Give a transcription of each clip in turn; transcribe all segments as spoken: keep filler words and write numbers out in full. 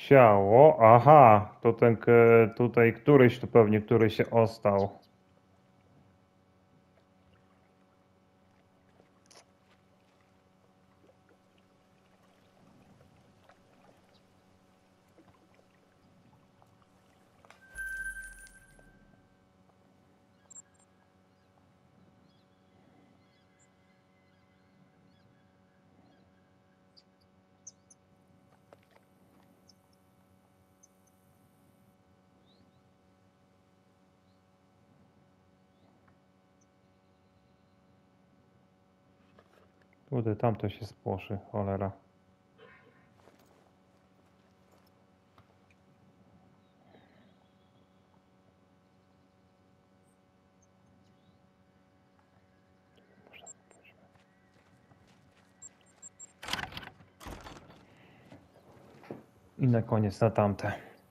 Ciało, aha, to ten k- tutaj któryś tu pewnie, który się ostał. Kurde, tamto się spłoszy, cholera. I na koniec na tamte.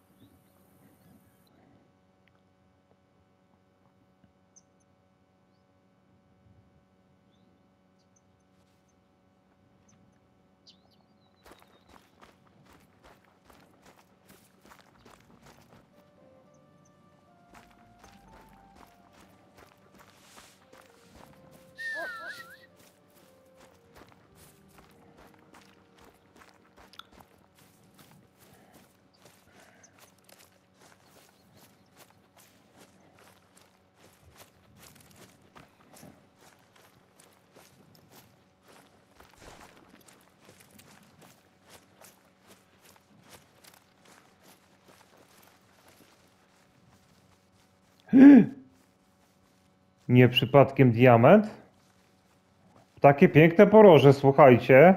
Nie przypadkiem diament? Takie piękne poroże, słuchajcie.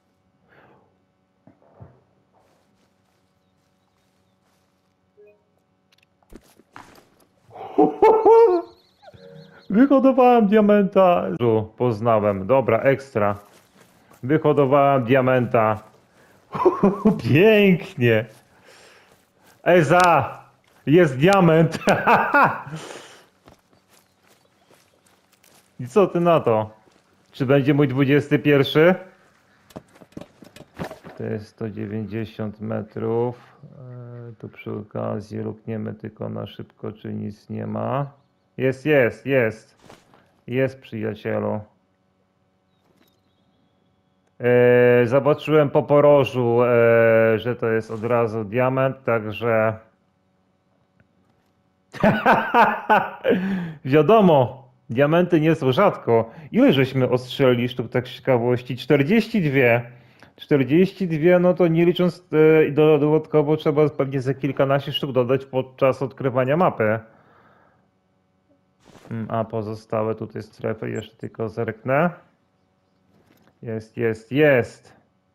Wyhodowałem diamenta. Poznałem, dobra, ekstra. Wyhodowałem diamenta. Pięknie. Eza! Jest diament! I co ty na to? Czy będzie mój dwudziesty pierwszy? To jest sto dziewięćdziesiąt metrów. E, tu przy okazji lukniemy tylko na szybko, czy nic nie ma. Jest, jest, jest. Jest, przyjacielu. E, zobaczyłem po porożu, e, że to jest od razu diament, także... Wiadomo, diamenty nie są rzadko. Ile żeśmy ostrzelili sztuk, tak z ciekawości? czterdzieści dwa. czterdzieści dwa, no to nie licząc e, do- dodatkowo trzeba pewnie ze kilkanaście sztuk dodać podczas odkrywania mapy. Mm, A pozostałe tutaj strefy jeszcze tylko zerknę. Jest, jest, jest.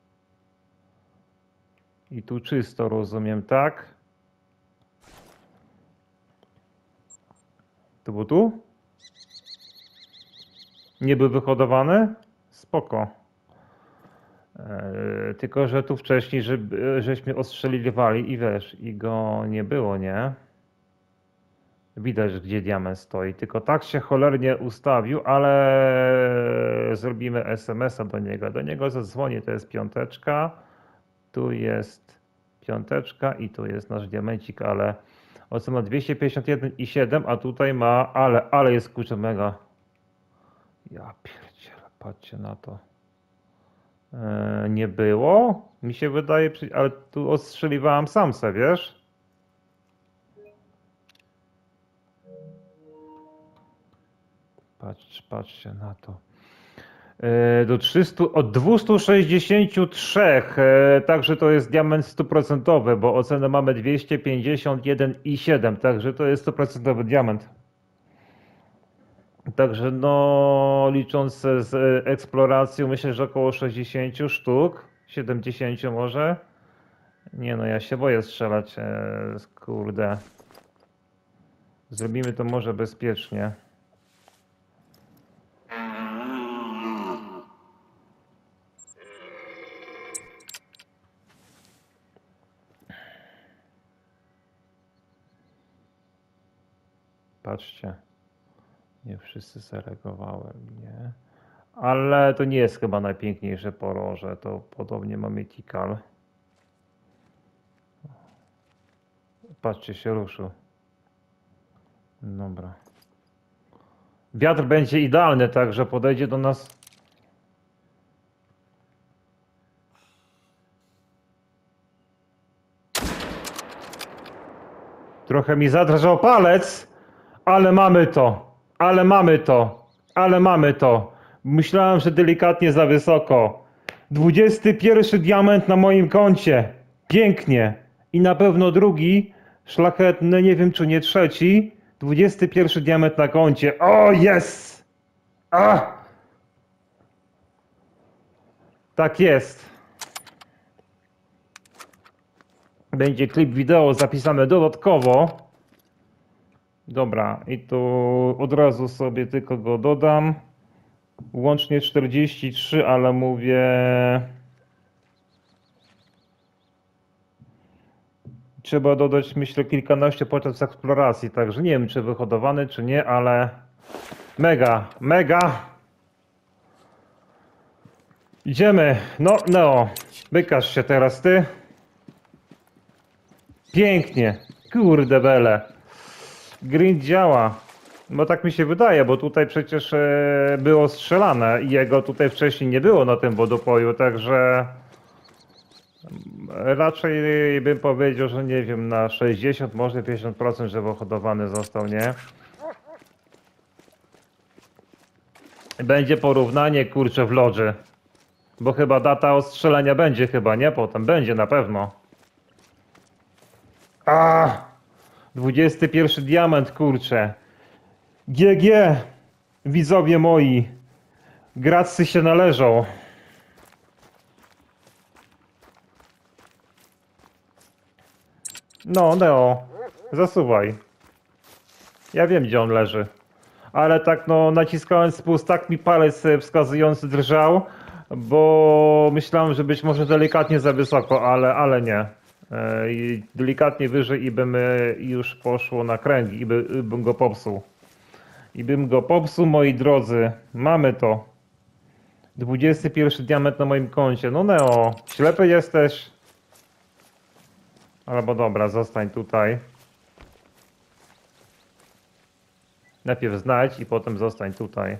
I tu czysto, rozumiem, tak? To było tu? Nie był wyhodowany? Spoko. Eee, tylko, że tu wcześniej, że, żeśmy ostrzeliwali i wiesz, i go nie było, nie? Widać, gdzie diament stoi. Tylko tak się cholernie ustawił, ale zrobimy es em es a do niego. Do niego zadzwonię, to jest piąteczka. Tu jest piąteczka i tu jest nasz diamencik, ale ocena dwieście pięćdziesiąt jeden i siedem, a tutaj ma, ale, ale jest kurczę mega. Ja pierdzielę, patrzcie na to. Eee, nie było? Mi się wydaje, przy- ale tu ostrzeliwałem sam se, wiesz? Patrz, patrzcie na to. Eee, do trzystu, od dwieście sześćdziesiąt trzy, eee, także to jest diament stuprocentowy, bo ocenę mamy dwieście pięćdziesiąt jeden i siedem, także to jest stuprocentowy diament. Także no, licząc z eksploracją, myślę, że około sześćdziesiąt sztuk, siedemdziesiąt może. Nie no, ja się boję strzelać, eee, kurde. Zrobimy to może bezpiecznie. Patrzcie. Nie wszyscy zareagowałem, nie. Ale to nie jest chyba najpiękniejsze poroże. To podobnie mamy Tikal. Patrzcie, się ruszył. Dobra. Wiatr będzie idealny, także podejdzie do nas. Trochę mi zadrżał palec, ale mamy to. Ale mamy to. Ale mamy to. Myślałem, że delikatnie za wysoko. dwudziesty pierwszy diament na moim koncie. Pięknie. I na pewno drugi, szlachetny, nie wiem czy nie trzeci. dwudziesty pierwszy diament na koncie. O, jest! A! Tak jest. Będzie klip wideo zapisany dodatkowo. Dobra, i tu od razu sobie tylko go dodam. Łącznie czterdzieści trzy, ale mówię... Trzeba dodać, myślę, kilkanaście podczas eksploracji, także nie wiem, czy wyhodowany, czy nie, ale... Mega, mega! Idziemy. No, Neo, wykaż się teraz ty. Pięknie. Kurde bele. Grind działa. Bo tak mi się wydaje, bo tutaj przecież e, było strzelane i jego tutaj wcześniej nie było na tym wodopoju, także raczej bym powiedział, że nie wiem, na sześćdziesiąt, może pięćdziesiąt procent, że wyhodowany został, nie? Będzie porównanie, kurczę, w lodży. Bo chyba data ostrzelenia będzie chyba, nie? Potem będzie na pewno. A, dwudziesty pierwszy diament, kurczę. G G, widzowie moi. Gracy się należą. No, Neo, zasuwaj. Ja wiem, gdzie on leży. Ale tak, no, naciskając spust, tak mi palec wskazujący drżał, bo myślałem, że być może delikatnie za wysoko, ale, ale nie. I delikatnie wyżej i bym już poszło na kręgi i by, bym go popsuł. I bym go popsuł, moi drodzy. Mamy to. dwudziesty pierwszy diament na moim koncie. No Neo, ślepy jesteś. Albo dobra, zostań tutaj. Najpierw znajdź i potem zostań tutaj.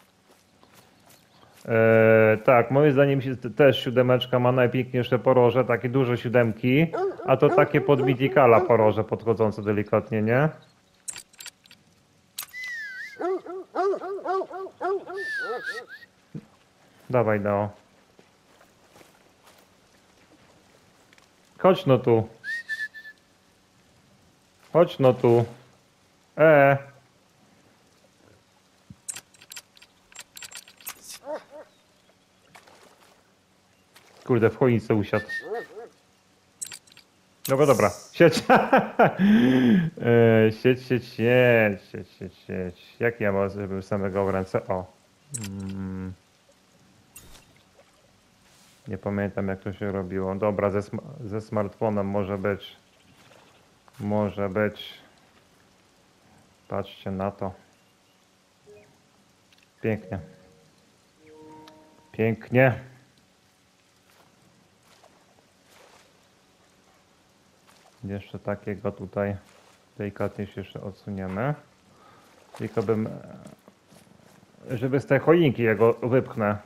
Eee, tak, moim zdaniem też siódemeczka ma najpiękniejsze poroże, takie duże siódemki, a to takie pod midikala poroże podchodzące delikatnie, nie? Dawaj, Neo. Chodź no tu. Chodź no tu. E. Kurde, w choince usiadł. Dobra, dobra. Sieć. e, sieć, sieć, sieć, sieć, sieć, sieć. Jak ja mam, żeby samego w ręce? O. Mm. Nie pamiętam, jak to się robiło. Dobra, ze, sm ze smartfonem może być. Może być. Patrzcie na to. Pięknie. Pięknie. Jeszcze takiego tutaj delikatnie się jeszcze odsuniemy. Tylko bym, żeby z tej choinki jego wypchnę.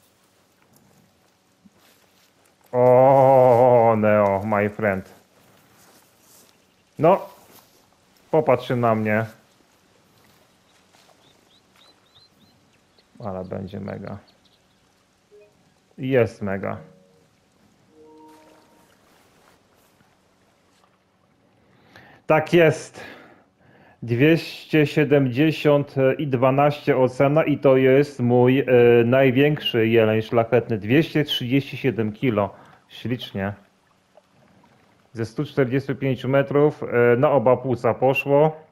O, Neo, my friend. No, popatrz się na mnie. Ale będzie mega. Jest mega. Tak jest. dwieście siedemdziesiąt i dwanaście ocena i to jest mój e, największy jeleń szlachetny. dwieście trzydzieści siedem kilo. Ślicznie. Ze stu czterdziestu pięciu metrów e, na oba płuca poszło.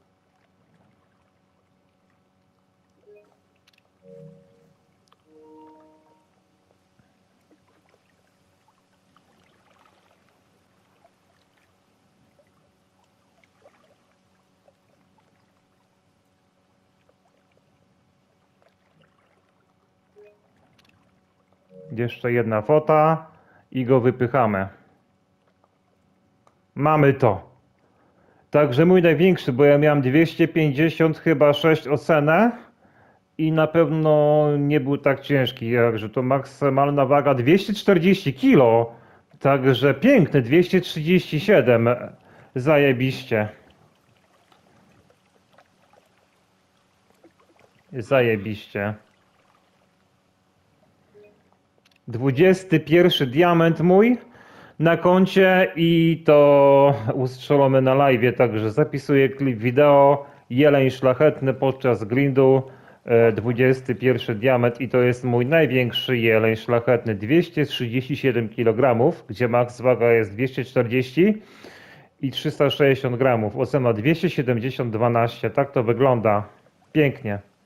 Jeszcze jedna fota i go wypychamy. Mamy to. Także mój największy, bo ja miałem dwieście pięćdziesiąt chyba sześć ocenę i na pewno nie był tak ciężki, jakże to maksymalna waga dwieście czterdzieści kilo. Także piękny, dwieście trzydzieści siedem. Zajebiście. Zajebiście. dwudziesty pierwszy diament mój na koncie i to ustrzelony na live, także zapisuję klip wideo. Jeleń szlachetny podczas grindu. dwudziesty pierwszy diament i to jest mój największy jeleń szlachetny, dwieście trzydzieści siedem kilogramów, gdzie max waga jest dwieście czterdzieści i trzysta sześćdziesiąt gramów. Ocena dwieście siedemdziesiąt dwanaście. Tak to wygląda. Pięknie.